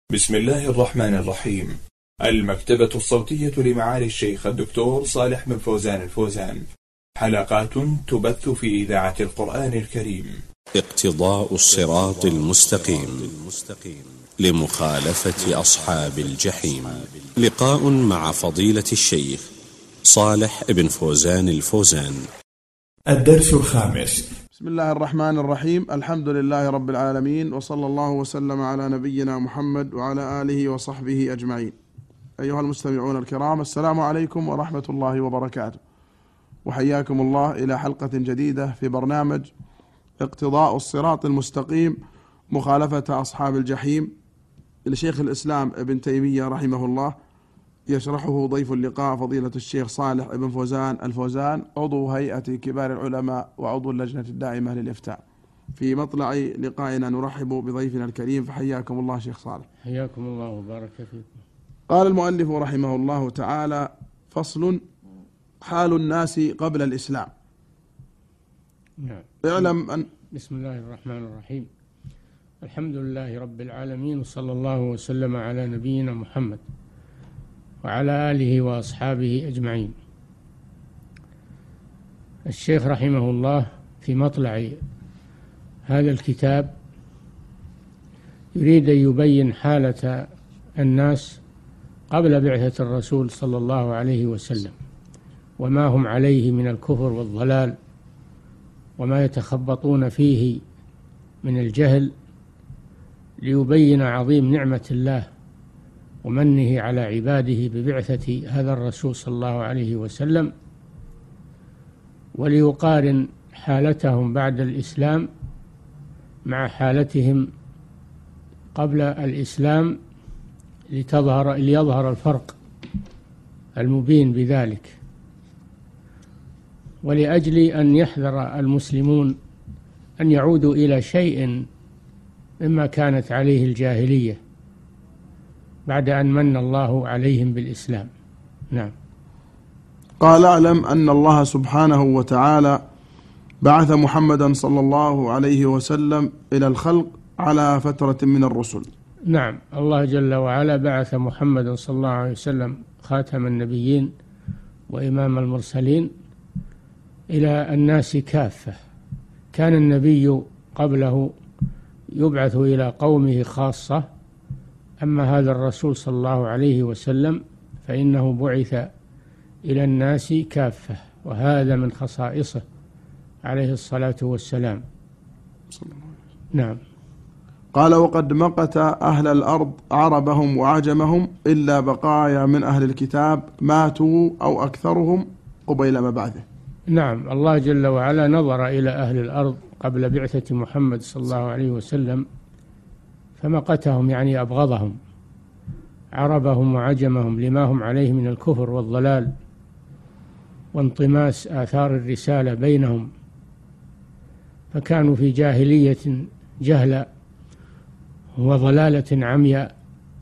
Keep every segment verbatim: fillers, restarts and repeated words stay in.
بسم الله الرحمن الرحيم. المكتبة الصوتية لمعالي الشيخ الدكتور صالح بن فوزان الفوزان، حلقات تبث في إذاعة القرآن الكريم. اقتضاء الصراط المستقيم لمخالفة أصحاب الجحيم. لقاء مع فضيلة الشيخ صالح بن فوزان الفوزان. الدرس الخامس. بسم الله الرحمن الرحيم. الحمد لله رب العالمين، وصلى الله وسلم على نبينا محمد وعلى آله وصحبه أجمعين. أيها المستمعون الكرام، السلام عليكم ورحمة الله وبركاته، وحياكم الله إلى حلقة جديدة في برنامج اقتضاء الصراط المستقيم مخالفة أصحاب الجحيم لشيخ الإسلام ابن تيمية رحمه الله، يشرحه ضيف اللقاء فضيلة الشيخ صالح بن فوزان الفوزان، عضو هيئة كبار العلماء وعضو اللجنة الدائمة للإفتاء. في مطلع لقائنا نرحب بضيفنا الكريم، فحياكم الله شيخ صالح. حياكم الله وبارك فيكم. قال المؤلف رحمه الله تعالى: فصل: حال الناس قبل الإسلام. نعم. اعلم أن بسم الله الرحمن الرحيم. الحمد لله رب العالمين، وصلى الله وسلم على نبينا محمد وعلى آله وأصحابه أجمعين. الشيخ رحمه الله في مطلع هذا الكتاب يريد أن يبين حالة الناس قبل بعثة الرسول صلى الله عليه وسلم، وما هم عليه من الكفر والضلال، وما يتخبطون فيه من الجهل، ليبين عظيم نعمة الله ومنه على عباده ببعثة هذا الرسول صلى الله عليه وسلم، وليقارن حالتهم بعد الإسلام مع حالتهم قبل الإسلام لتظهر ليظهر الفرق المبين بذلك، ولأجل أن يحذر المسلمون أن يعودوا إلى شيء مما كانت عليه الجاهلية بعد أن من الله عليهم بالإسلام. نعم. قال: اعلم أن الله سبحانه وتعالى بعث محمدا صلى الله عليه وسلم إلى الخلق على فترة من الرسل. نعم، الله جل وعلا بعث محمدا صلى الله عليه وسلم خاتم النبيين وإمام المرسلين إلى الناس كافة. كان النبي قبله يبعث إلى قومه خاصة، أما هذا الرسول صلى الله عليه وسلم فإنه بعث إلى الناس كافة، وهذا من خصائصه عليه الصلاة والسلام. نعم. قال: وقد مقت أهل الأرض عربهم وعجمهم إلا بقايا من أهل الكتاب ماتوا أو أكثرهم قبيل مبعثه. نعم، الله جل وعلا نظر إلى أهل الأرض قبل بعثة محمد صلى الله عليه وسلم فمقتهم، يعني أبغضهم، عربهم وعجمهم، لما هم عليه من الكفر والضلال وانطماس آثار الرسالة بينهم، فكانوا في جاهلية جهلة وضلالة عمياء،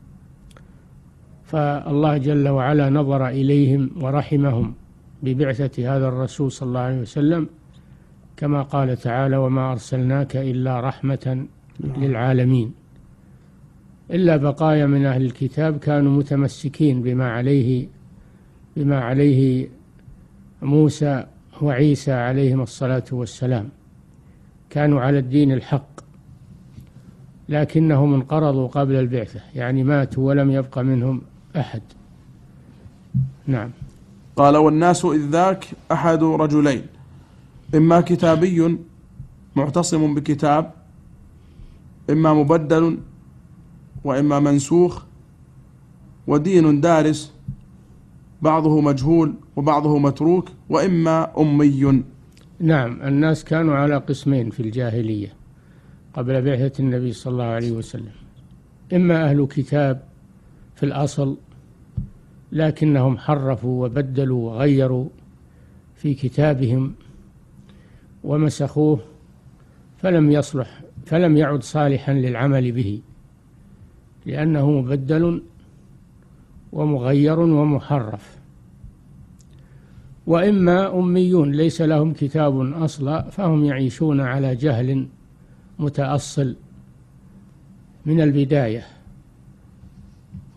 فالله جل وعلا نظر إليهم ورحمهم ببعثة هذا الرسول صلى الله عليه وسلم، كما قال تعالى: وما أرسلناك إلا رحمة للعالمين. إلا بقايا من أهل الكتاب كانوا متمسكين بما عليه بما عليه موسى وعيسى عليهم الصلاة والسلام، كانوا على الدين الحق، لكنهم انقرضوا قبل البعثة، يعني ماتوا ولم يبق منهم أحد. نعم. قال: والناس إذ ذاك أحد رجلين، إما كتابي معتصم بكتاب، إما مبدل، وإما منسوخ، ودين دارس بعضه مجهول وبعضه متروك، وإما أمي. نعم، الناس كانوا على قسمين في الجاهلية قبل بعثة النبي صلى الله عليه وسلم: إما أهل كتاب في الأصل، لكنهم حرفوا وبدلوا وغيروا في كتابهم ومسخوه فلم يصلح فلم يعد صالحا للعمل به، لأنه مبدل ومغير ومحرف. وإما أميون ليس لهم كتاب أصلا، فهم يعيشون على جهل متأصل من البداية،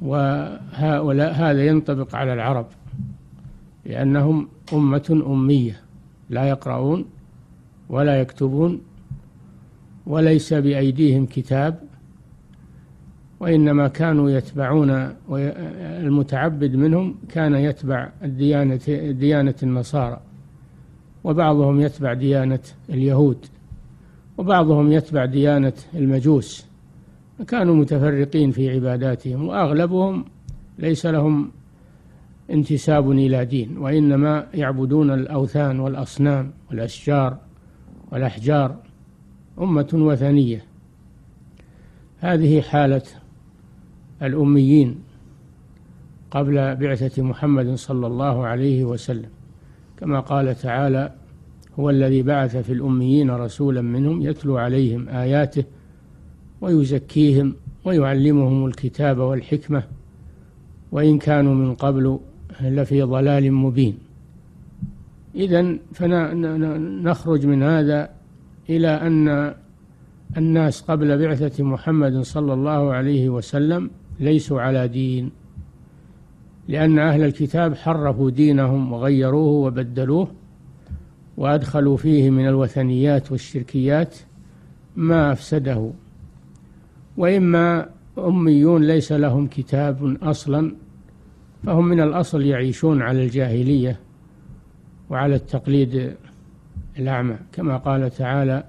وهؤلاء هذا ينطبق على العرب لأنهم أمة أمية لا يقرؤون ولا يكتبون وليس بأيديهم كتاب، وإنما كانوا يتبعون، المتعبد منهم كان يتبع الديانة ديانة النصارى، وبعضهم يتبع ديانة اليهود، وبعضهم يتبع ديانة المجوس. كانوا متفرقين في عباداتهم، وأغلبهم ليس لهم انتساب إلى دين، وإنما يعبدون الأوثان والأصنام والأشجار والأحجار، أمة وثنية. هذه حالة الأميين قبل بعثة محمد صلى الله عليه وسلم، كما قال تعالى: هو الذي بعث في الأميين رسولا منهم يتلو عليهم آياته ويزكيهم ويعلمهم الكتاب والحكمة وإن كانوا من قبل لفي ضلال مبين. إذن فنخرج من هذا إلى أن الناس قبل بعثة محمد صلى الله عليه وسلم ليسوا على دين، لأن أهل الكتاب حرفوا دينهم وغيروه وبدلوه وأدخلوا فيه من الوثنيات والشركيات ما أفسده. وإما أميون ليس لهم كتاب أصلا، فهم من الأصل يعيشون على الجاهلية وعلى التقليد الأعمى، كما قال تعالى: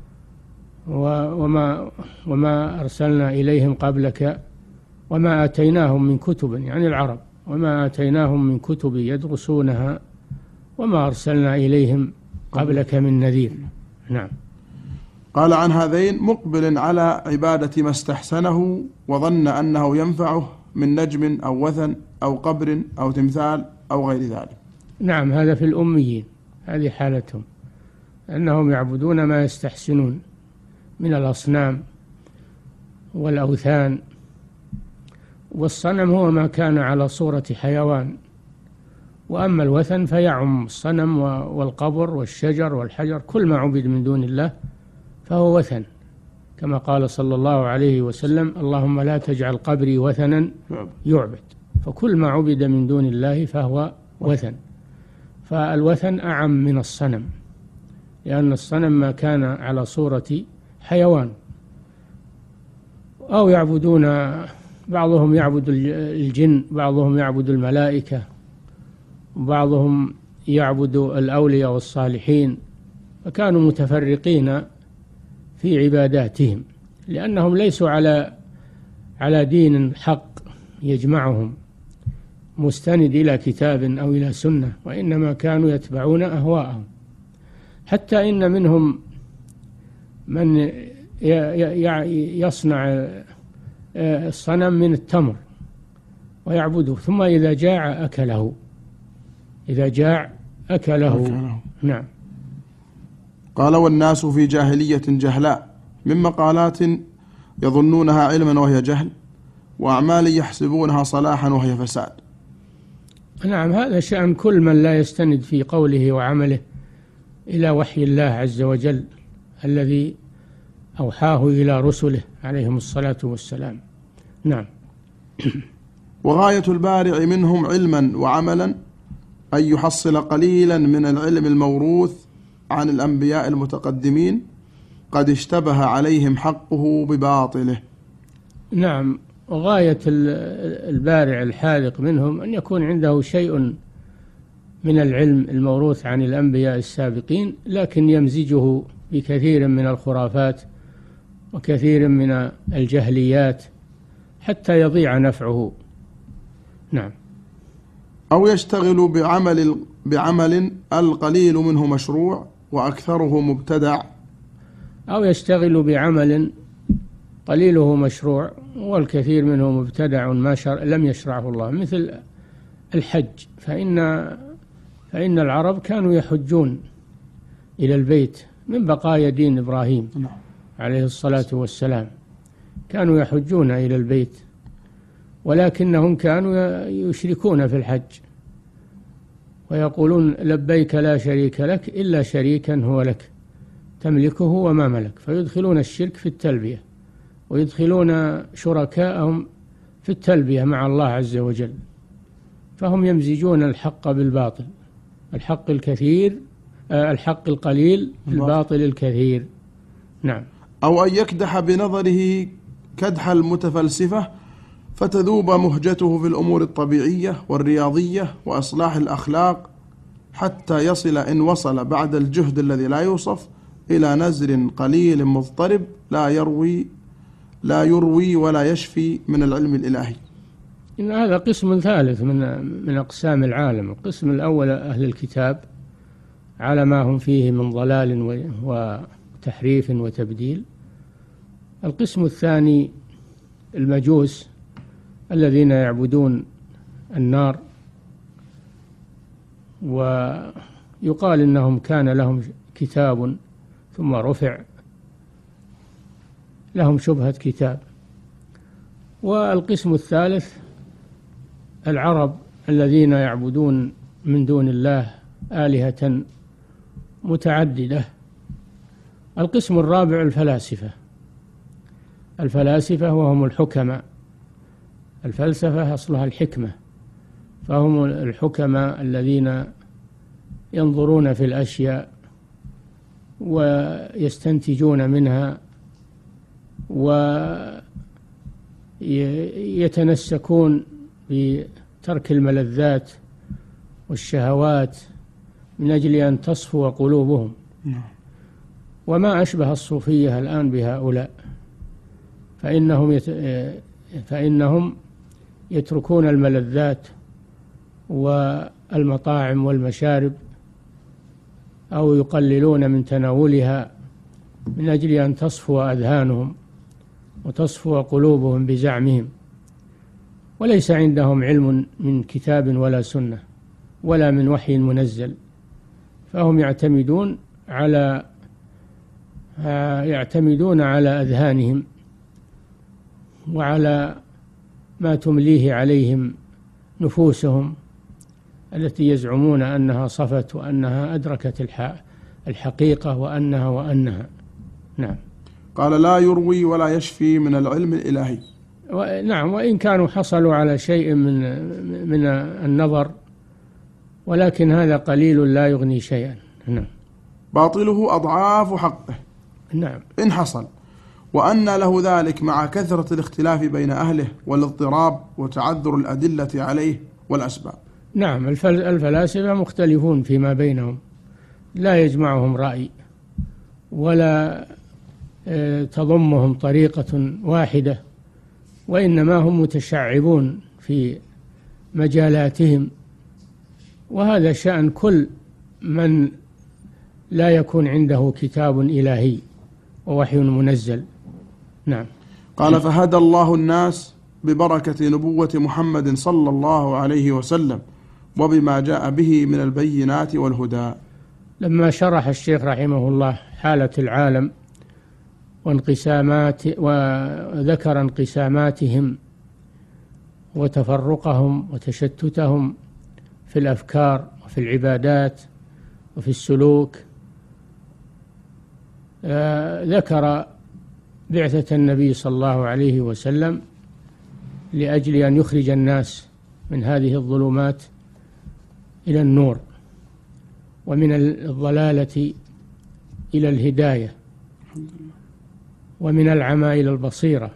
وما, وما أرسلنا إليهم قبلك وما آتيناهم من كتب، يعني العرب، وما آتيناهم من كتب يدرسونها وما أرسلنا إليهم قبلك من نذير. نعم. قال: عن هذين مقبل على عبادة ما استحسنه وظن أنه ينفعه من نجم أو وثن أو قبر أو تمثال أو غير ذلك. نعم، هذا في الأميين، هذه حالتهم، أنهم يعبدون ما يستحسنون من الأصنام والأوثان. والصنم هو ما كان على صورة حيوان، وأما الوثن فيعم الصنم والقبر والشجر والحجر، كل ما عبد من دون الله فهو وثن، كما قال صلى الله عليه وسلم: اللهم لا تجعل قبري وثنا يعبد. فكل ما عبد من دون الله فهو وثن. فالوثن أعم من الصنم، لأن الصنم ما كان على صورة حيوان. أو يعبدون، بعضهم يعبد الجن، بعضهم يعبد الملائكة، وبعضهم يعبد الأولياء والصالحين، فكانوا متفرقين في عباداتهم، لأنهم ليسوا على على دين حق يجمعهم مستند إلى كتاب أو إلى سنة، وإنما كانوا يتبعون أهواءهم. حتى إن منهم من يصنع الصنم من التمر ويعبده، ثم إذا جاع أكله، إذا جاع أكله, أكله. نعم. قال: والناس في جاهلية جهلاء، من مقالات يظنونها علما وهي جهل، وأعمال يحسبونها صلاحا وهي فساد. نعم، هذا شأن كل من لا يستند في قوله وعمله إلى وحي الله عز وجل الذي أوحاه إلى رسله عليهم الصلاة والسلام. نعم. وغاية البارع منهم علما وعملا أن يحصل قليلا من العلم الموروث عن الأنبياء المتقدمين قد اشتبه عليهم حقه بباطله. نعم، وغاية البارع الحاذق منهم أن يكون عنده شيء من العلم الموروث عن الأنبياء السابقين، لكن يمزجه بكثير من الخرافات وكثير من الجهليات حتى يضيع نفعه. نعم. أو يشتغل بعمل بعمل القليل منه مشروع وأكثره مبتدع. أو يشتغل بعمل قليله مشروع والكثير منه مبتدع ما شر... لم يشرعه الله، مثل الحج. فإن فإن العرب كانوا يحجون إلى البيت من بقايا دين إبراهيم عليه الصلاة والسلام، كانوا يحجون إلى البيت، ولكنهم كانوا يشركون في الحج ويقولون: لبيك لا شريك لك إلا شريكا هو لك تملكه وما ملك، فيدخلون الشرك في التلبية ويدخلون شركاءهم في التلبية مع الله عز وجل، فهم يمزجون الحق بالباطل، الحق الكثير الحق القليل بالباطل الكثير. نعم. أو أن يكدح بنظره كدح المتفلسفة فتذوب مهجته في الأمور الطبيعية والرياضية وإصلاح الأخلاق، حتى يصل إن وصل بعد الجهد الذي لا يوصف إلى نزر قليل مضطرب لا يروي لا يروي ولا يشفي من العلم الإلهي. إن هذا قسم ثالث من من أقسام العالم. القسم الأول أهل الكتاب على ما هم فيه من ضلال وتحريف وتبديل. القسم الثاني المجوس الذين يعبدون النار، ويقال إنهم كان لهم كتاب ثم رفع، لهم شبهة كتاب. والقسم الثالث العرب الذين يعبدون من دون الله آلهة متعددة. القسم الرابع الفلاسفة، الفلاسفة وهم الحكماء، الفلسفة أصلها الحكمة، فهم الحكماء الذين ينظرون في الأشياء ويستنتجون منها ويتنسكون بترك الملذات والشهوات من أجل أن تصفو قلوبهم. وما أشبه الصوفية الآن بهؤلاء، فإنهم يت... فإنهم يتركون الملذات والمطاعم والمشارب أو يقللون من تناولها من أجل أن تصفو أذهانهم وتصفو قلوبهم بزعمهم، وليس عندهم علم من كتاب ولا سنة ولا من وحي منزل، فهم يعتمدون على يعتمدون على أذهانهم وعلى ما تمليه عليهم نفوسهم التي يزعمون أنها صفت وأنها أدركت الحقيقة وأنها وأنها. نعم. قال لا يروي ولا يشفي من العلم الإلهي. نعم، وإن كانوا حصلوا على شيء من من النظر، ولكن هذا قليل لا يغني شيئا. نعم. باطله أضعاف حقه. نعم. إن حصل، وأن له ذلك مع كثرة الاختلاف بين أهله والاضطراب وتعذر الأدلة عليه والأسباب. نعم، الفلاسفة مختلفون فيما بينهم، لا يجمعهم رأي ولا تضمهم طريقة واحدة، وإنما هم متشعبون في مجالاتهم، وهذا شأن كل من لا يكون عنده كتاب إلهي ووحي منزل. نعم. قال فهدى الله الناس ببركة نبوة محمد صلى الله عليه وسلم وبما جاء به من البينات والهدى. لما شرح الشيخ رحمه الله حالة العالم وانقسامات وذكر انقساماتهم وتفرقهم وتشتتهم في الأفكار وفي العبادات وفي السلوك، ذكر بعثة النبي صلى الله عليه وسلم لأجل أن يخرج الناس من هذه الظلمات إلى النور، ومن الضلالة إلى الهداية، ومن العمى إلى البصيرة.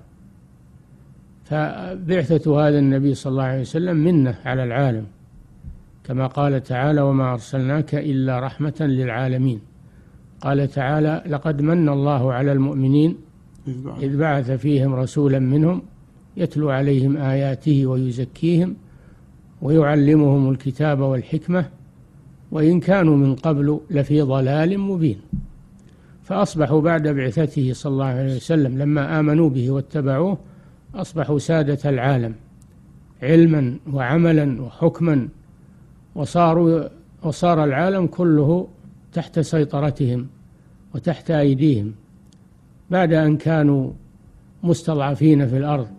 فبعثة هذا النبي صلى الله عليه وسلم منة على العالم، كما قال تعالى وما أرسلناك إلا رحمة للعالمين. قال تعالى لقد من الله على المؤمنين إذ بعث فيهم رسولا منهم يتلو عليهم آياته ويزكيهم ويعلمهم الكتاب والحكمة وإن كانوا من قبل لفي ضلال مبين. فأصبحوا بعد بعثته صلى الله عليه وسلم لما آمنوا به واتبعوه أصبحوا سادة العالم علما وعملا وحكما، وصاروا وصار العالم كله تحت سيطرتهم وتحت أيديهم، بعد أن كانوا مستضعفين في الأرض.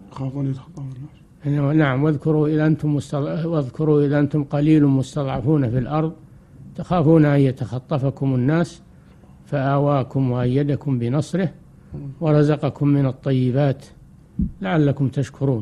نعم. واذكروا إذا أنتم مستضع... واذكروا إذا أنتم قليل مستضعفون في الأرض تخافون أن يتخطفكم الناس فآواكم وأيدكم بنصره ورزقكم من الطيبات لعلكم تشكرون.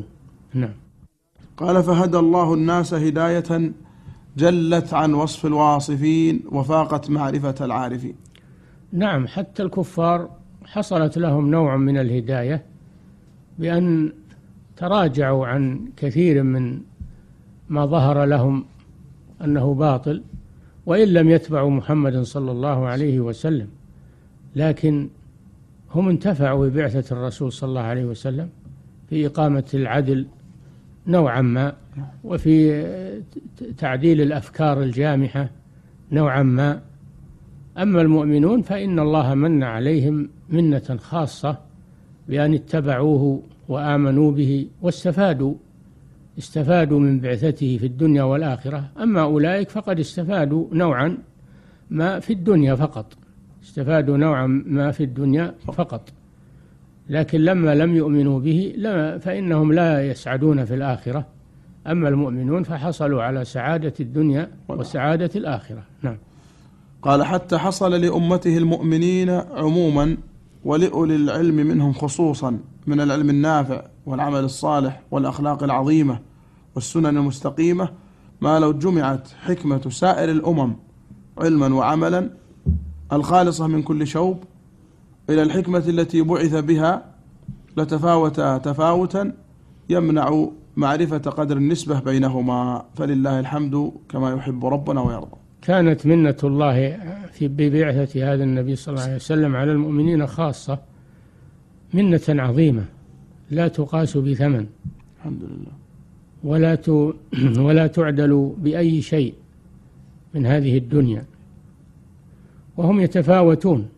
نعم. قال: فهدى الله الناس هداية جلت عن وصف الواصفين وفاقت معرفة العارفين. نعم، حتى الكفار حصلت لهم نوع من الهداية بأن تراجعوا عن كثير من ما ظهر لهم أنه باطل، وإن لم يتبعوا محمد صلى الله عليه وسلم، لكن هم انتفعوا ببعثة الرسول صلى الله عليه وسلم في إقامة العدل نوعا ما، وفي تعديل الأفكار الجامحة نوعا ما. أما المؤمنون فإن الله من عليهم منة خاصة بأن اتبعوه وآمنوا به واستفادوا استفادوا من بعثته في الدنيا والآخرة. أما أولئك فقد استفادوا نوعا ما في الدنيا فقط استفادوا نوعا ما في الدنيا فقط، لكن لما لم يؤمنوا به فإنهم لا يسعدون في الآخرة. أما المؤمنون فحصلوا على سعادة الدنيا وسعادة الآخرة. نعم. قال: حتى حصل لأمته المؤمنين عموما ولأولي العلم منهم خصوصا من العلم النافع والعمل الصالح والأخلاق العظيمة والسنن المستقيمة ما لو جمعت حكمة سائر الأمم علما وعملا الخالصة من كل شوب إلى الحكمة التي بعث بها لتفاوت تفاوتا يمنع معرفة قدر النسبة بينهما، فلله الحمد كما يحب ربنا ويرضى. كانت منة الله في ببعثة هذا النبي صلى الله عليه وسلم على المؤمنين خاصة منة عظيمة لا تقاس بثمن، الحمد لله، ولا ولا تعدل بأي شيء من هذه الدنيا، وهم يتفاوتون.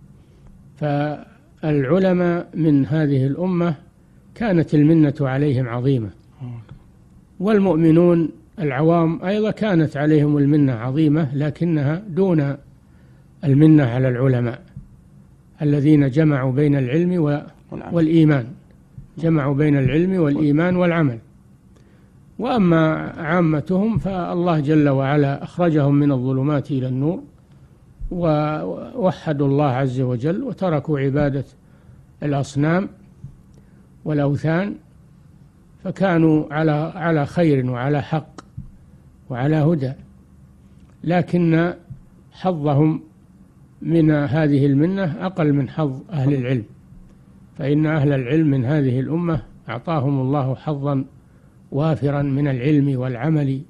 فالعلماء من هذه الأمة كانت المنة عليهم عظيمة، والمؤمنون العوام أيضا كانت عليهم المنة عظيمة، لكنها دون المنة على العلماء الذين جمعوا بين العلم والإيمان جمعوا بين العلم والإيمان والعمل. وأما عامتهم فالله جل وعلا أخرجهم من الظلمات إلى النور ووحدوا الله عز وجل وتركوا عبادة الأصنام والأوثان، فكانوا على على خير وعلى حق وعلى هدى. لكن حظهم من هذه المنة أقل من حظ أهل العلم، فإن أهل العلم من هذه الأمة أعطاهم الله حظا وافرا من العلم والعمل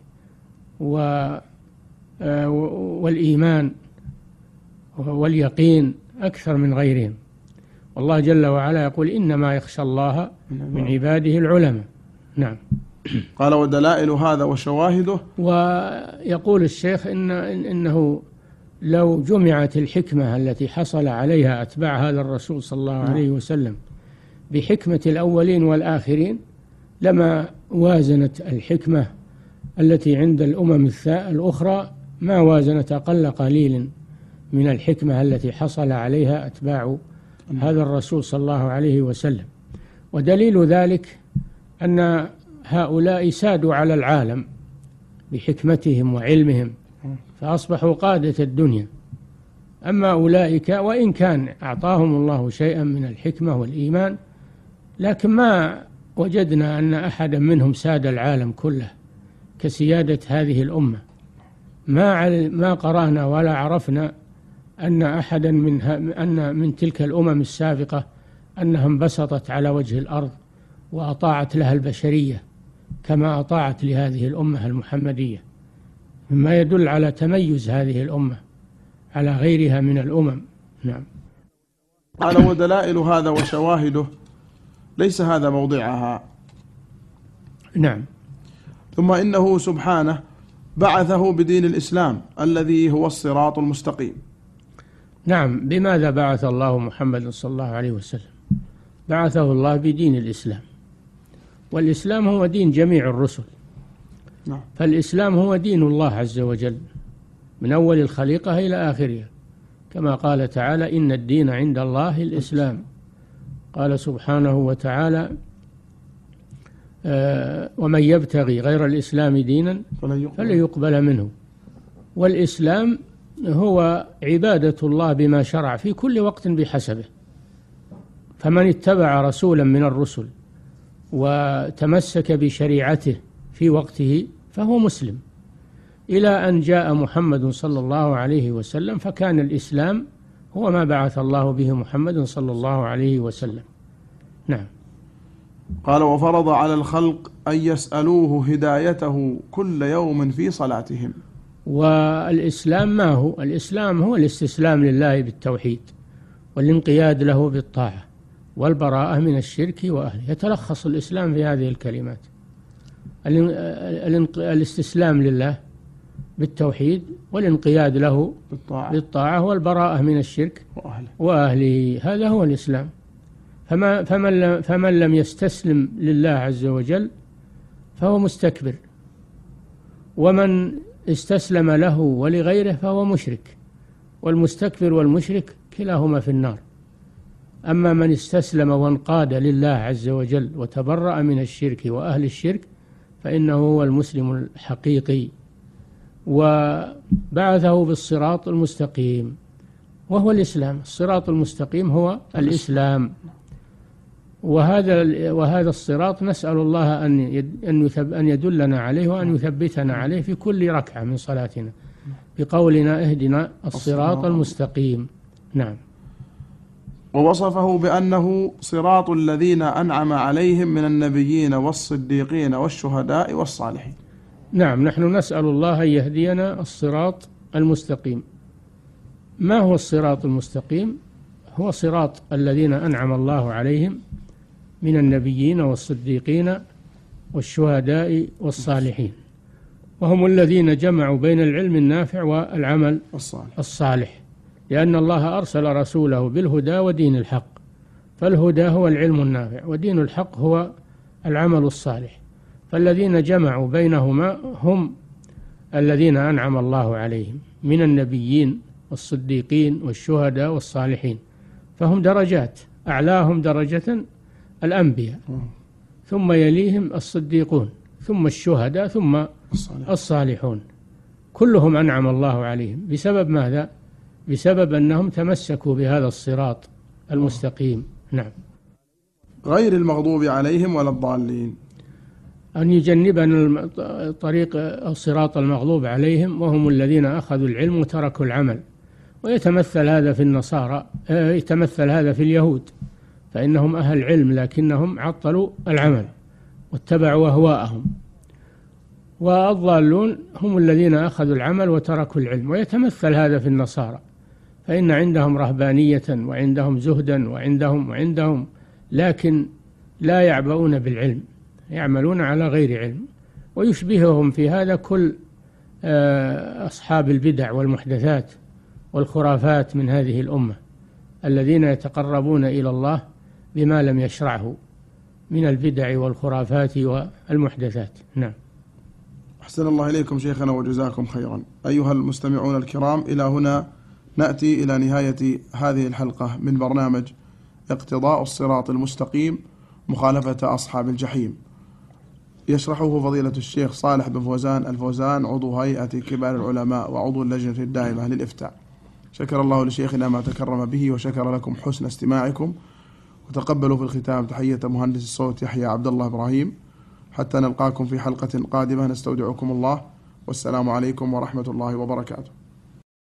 والإيمان واليقين أكثر من غيرهم. والله جل وعلا يقول: إنما يخشى الله من عباده العلماء. نعم. قال: ودلائل هذا وشواهده. ويقول الشيخ إن إنه لو جمعت الحكمة التي حصل عليها أتباع هذا الرسول صلى الله عليه وسلم بحكمة الأولين والآخرين لما وازنت الحكمة التي عند الأمم الأخرى ما وازنت أقل قليل من الحكمة التي حصل عليها أتباع هذا الرسول صلى الله عليه وسلم. ودليل ذلك أن هؤلاء سادوا على العالم بحكمتهم وعلمهم فأصبحوا قادة الدنيا. أما أولئك وإن كان أعطاهم الله شيئا من الحكمة والإيمان، لكن ما وجدنا أن أحدا منهم ساد العالم كله كسيادة هذه الأمة. ما ما قرأنا ولا عرفنا أن أحدا من أن من تلك الأمم السابقة أنها انبسطت على وجه الأرض وأطاعت لها البشرية كما أطاعت لهذه الأمة المحمدية، مما يدل على تميز هذه الأمة على غيرها من الأمم. نعم. قال: ودلائل هذا وشواهده ليس هذا موضعها. نعم. ثم إنه سبحانه بعثه بدين الإسلام الذي هو الصراط المستقيم. نعم. بماذا بعث الله محمد صلى الله عليه وسلم؟ بعثه الله بدين الإسلام، والإسلام هو دين جميع الرسل. نعم. فالإسلام هو دين الله عز وجل من أول الخليقة إلى آخرها، كما قال تعالى: إن الدين عند الله الإسلام. قال سبحانه وتعالى: آه ومن يبتغي غير الإسلام دينا فلن يقبل منه. والإسلام هو عبادة الله بما شرع في كل وقت بحسبه. فمن اتبع رسولا من الرسل وتمسك بشريعته في وقته فهو مسلم، إلى أن جاء محمد صلى الله عليه وسلم، فكان الإسلام هو ما بعث الله به محمد صلى الله عليه وسلم. نعم. قال: وفرض على الخلق أن يسألوه هدايته كل يوم في صلاتهم. والإسلام ما هو؟ الإسلام هو الاستسلام لله بالتوحيد والانقياد له بالطاعة والبراءة من الشرك وأهله. يتلخص الإسلام في هذه الكلمات: الاستسلام لله بالتوحيد والانقياد له بالطاعة, بالطاعة والبراءة من الشرك وأهله. وأهله هذا هو الإسلام. فما فمن لم, فمن لم يستسلم لله عز وجل فهو مستكبر، ومن استسلم له ولغيره فهو مشرك، والمستكبر والمشرك كلاهما في النار. أما من استسلم وانقاد لله عز وجل وتبرأ من الشرك وأهل الشرك فإنه هو المسلم الحقيقي، وبعثه بالصراط المستقيم وهو الإسلام. الصراط المستقيم هو الإسلام، وهذا وهذا الصراط نسأل الله أن أن يدلنا عليه وأن يثبتنا عليه في كل ركعة من صلاتنا بقولنا: اهدنا الصراط المستقيم. نعم. ووصفه بأنه صراط الذين أنعم عليهم من النبيين والصديقين والشهداء والصالحين. نعم، نحن نسأل الله أن يهدينا الصراط المستقيم. ما هو الصراط المستقيم؟ هو صراط الذين أنعم الله عليهم من النبيين والصديقين والشهداء والصالحين، وهم الذين جمعوا بين العلم النافع والعمل الصالح، لأن الله أرسل رسوله بالهدى ودين الحق، فالهدى هو العلم النافع ودين الحق هو العمل الصالح، فالذين جمعوا بينهما هم الذين أنعم الله عليهم من النبيين والصديقين والشهداء والصالحين، فهم درجات، أعلاهم درجة الأنبياء، ثم يليهم الصديقون، ثم الشهداء، ثم الصالحون، كلهم أنعم الله عليهم. بسبب ماذا؟ بسبب أنهم تمسكوا بهذا الصراط المستقيم. نعم. غير المغضوب عليهم ولا الضالين. أن يجنبنا طريق الصراط المغضوب عليهم وهم الذين أخذوا العلم وتركوا العمل، ويتمثل هذا في النصارى، يتمثل هذا في اليهود، فإنهم أهل علم لكنهم عطلوا العمل واتبعوا أهواءهم، والضالون هم الذين أخذوا العمل وتركوا العلم، ويتمثل هذا في النصارى، فإن عندهم رهبانية وعندهم زهدا وعندهم وعندهم لكن لا يعبؤون بالعلم، يعملون على غير علم. ويشبههم في هذا كل أصحاب البدع والمحدثات والخرافات من هذه الأمة الذين يتقربون إلى الله بما لم يشرعه من البدع والخرافات والمحدثات. نعم. أحسن الله إليكم شيخنا وجزاكم خيرا. أيها المستمعون الكرام، إلى هنا نأتي إلى نهاية هذه الحلقة من برنامج اقتضاء الصراط المستقيم مخالفة أصحاب الجحيم، يشرحه فضيلة الشيخ صالح بن فوزان الفوزان، عضو هيئة كبار العلماء وعضو اللجنة الدائمة للإفتاء. شكر الله لشيخنا ما تكرم به، وشكر لكم حسن استماعكم، وتقبلوا في الختام تحية مهندس الصوت يحيى عبد الله إبراهيم. حتى نلقاكم في حلقة قادمة، نستودعكم الله، والسلام عليكم ورحمة الله وبركاته.